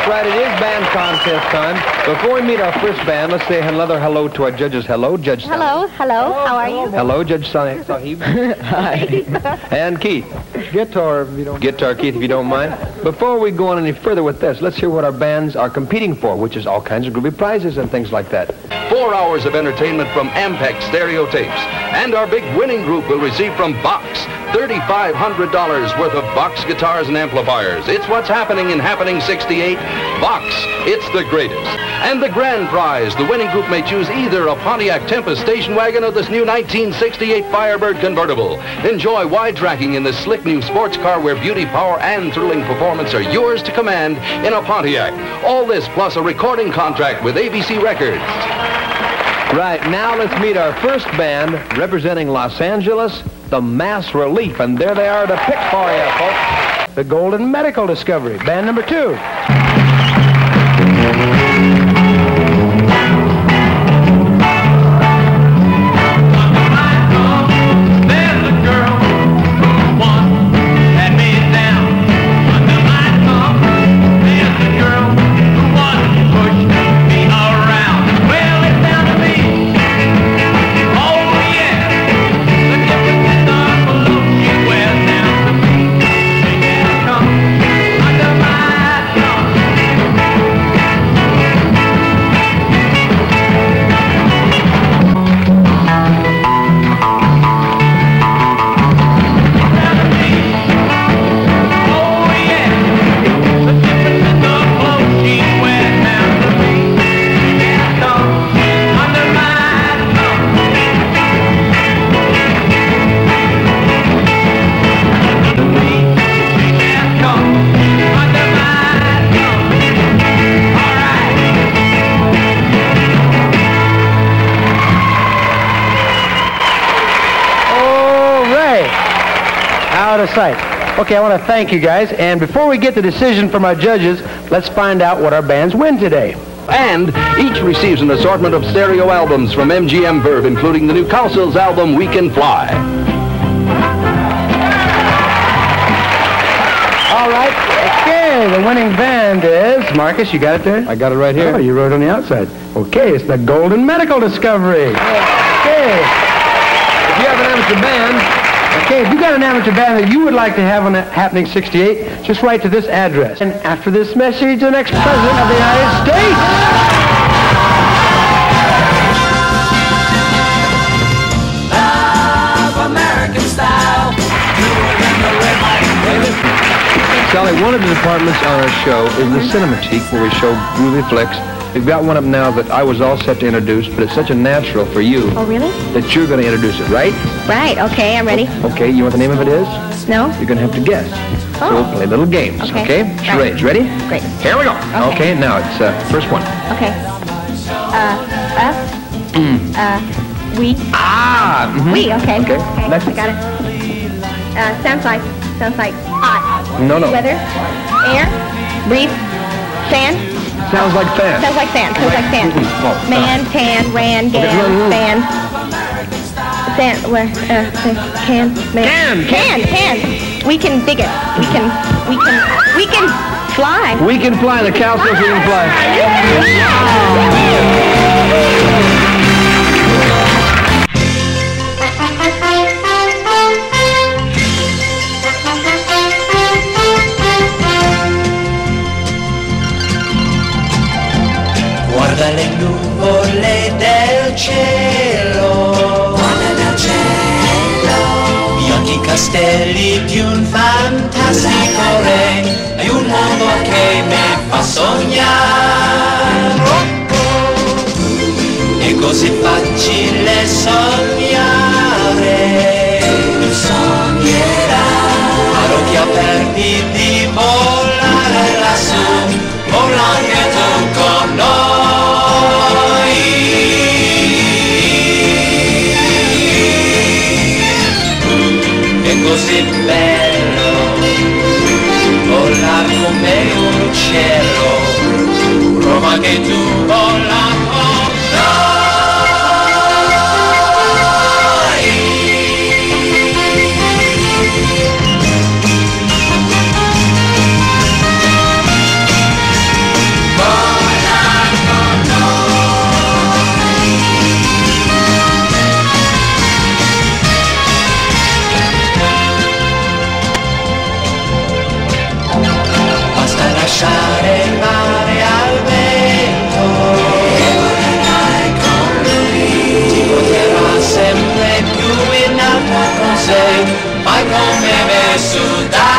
That's right, it is band contest time. Before we meet our first band, let's say another hello to our judges. Hello, Judge Sally. Hello, hello, how are you? Hello, Judge Sahib. Hi. And Keith. Guitar, if you don't mind. Guitar, Keith, if you don't mind. Before we go on any further with this, let's hear what our bands are competing for, which is all kinds of groovy prizes and things like that. 4 hours of entertainment from Ampex stereo tapes. And our big winning group will receive from Box $3,500 worth of Box guitars and amplifiers. It's what's happening in Happening 68. Box, it's the greatest. And the grand prize, the winning group may choose either a Pontiac Tempest station wagon or this new 1968 Firebird convertible. Enjoy wide tracking in this slick new sports car where beauty, power, and thrilling performance are yours to command in a Pontiac. All this plus a recording contract with ABC Records. Right, now let's meet our first band representing Los Angeles, the Mass Relief. And there they are to pick for you, folks. The Golden Medical Discovery, band number 2. Out of sight. Okay, I want to thank you guys, and before we get the decision from our judges, let's find out what our bands win today. And each receives an assortment of stereo albums from MGM Verve, including the new Cowsills album, We Can Fly. All right, okay, the winning band is, Marcus, you got it there? I got it right here. Oh, you wrote it on the outside. Okay, it's the Golden Medical Discovery. Okay. If you have an amateur band, Okay, if you got an amateur band that you would like to have on Happening 68, just write to this address. And after this message, the next President of the United States. Love American style. Sally, one of the departments on our show is the Cinematique, where we show groovy flicks. We've got one up now that I was all set to introduce, but it's such a natural for you. Oh, really? That you're going to introduce it, right? Right, okay, I'm ready. Okay, you know what the name of it is? No? You're going to have to guess. Oh. So we'll play little games, okay? Right. Charades, ready? Great. Here we go. Okay, now it's first one. Okay. We. Ah! Mm-hmm. We, okay. Okay, next. I got it. Sounds like hot. No. Weather, air, breathe, sand. Sounds like fan. Sounds like sand. Oh, Man, tan, ran, gan, fan. Sand, where, can, man. Can. We can dig it. We can fly. We can fly. The Cowsills, we can fly. Guarda le nuvole del cielo, bianchi castelli di un fantastico re, e un mondo che mi fa sognare. È così facile sognare, tu sognerai, a occhi aperti di volare lassù, vola anche tu con noi. Così bello volare come un uccello, Roma che tu vola con noi. come me suda